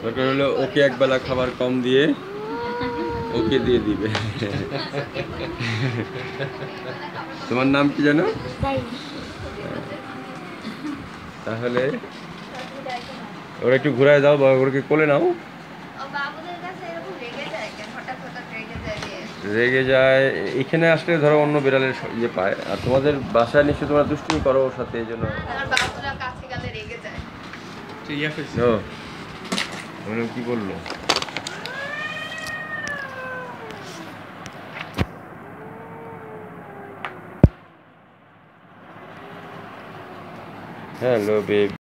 দরকার হলো ওকে একবেলা খাবার কম দিয়ে ওকে দিয়ে দিবে। তোমার নাম কি জানো? তাহলে ওরা একটু ঘুরায় দাও বা ওকে কোলে নাও। রেগে যায় এখানে আসলে ধরো অন্য বিড়ালের ইয়ে পায়, আর তোমাদের বাসায় নিশ্চয়ই তোমরা দুষ্টুমি করো ওর সাথে, এই জন্য কি বললো? Hello babe.